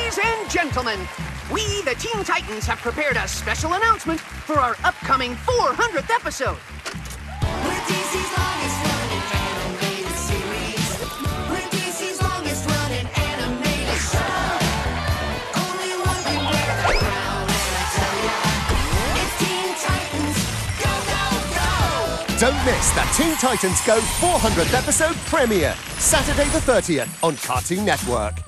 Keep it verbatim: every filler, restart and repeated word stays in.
Ladies and gentlemen, we, the Teen Titans, have prepared a special announcement for our upcoming four hundredth episode. We're D C's longest running animated series. We're D C's longest running animated show. Only one can wear the crown, and I tell ya, it's Teen Titans. Go, go, go! Don't miss the Teen Titans Go four hundredth episode premiere, Saturday the thirtieth on Cartoon Network.